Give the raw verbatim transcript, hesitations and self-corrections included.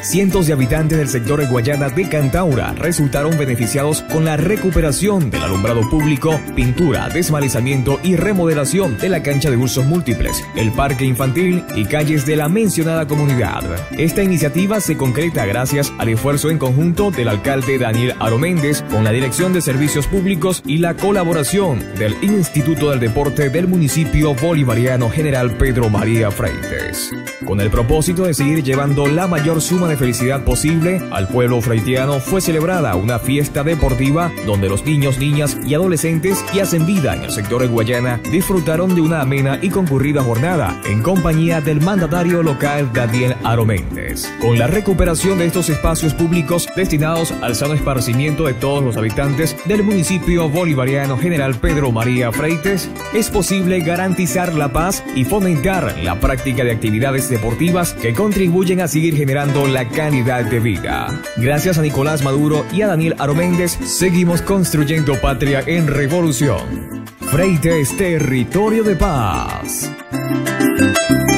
cientos de habitantes del sector de Guayana de Cantaura resultaron beneficiados con la recuperación del alumbrado público, pintura, desmalezamiento y remodelación de la cancha de usos múltiples, el parque infantil y calles de la mencionada comunidad. Esta iniciativa se concreta gracias al esfuerzo en conjunto del alcalde Daniel Aro Méndez con la Dirección de Servicios Públicos y la colaboración del Instituto del Deporte del municipio bolivariano General Pedro María Freites, con el propósito de seguir llevando la mayor suma de felicidad posible al pueblo freitiano. Fue celebrada una fiesta deportiva donde los niños, niñas y adolescentes que hacen vida en el sector de Guayana disfrutaron de una amena y concurrida jornada en compañía del mandatario local Daniel Aro Méndez. Con la recuperación de estos espacios públicos destinados al sano esparcimiento de todos los habitantes del municipio bolivariano General Pedro María Freites, es posible garantizar la paz y fomentar la práctica de actividades deportivas que contribuyen a seguir generando la calidad de vida. Gracias a Nicolás Maduro y a Daniel Aro Méndez, seguimos construyendo patria en revolución. Freites, territorio de paz.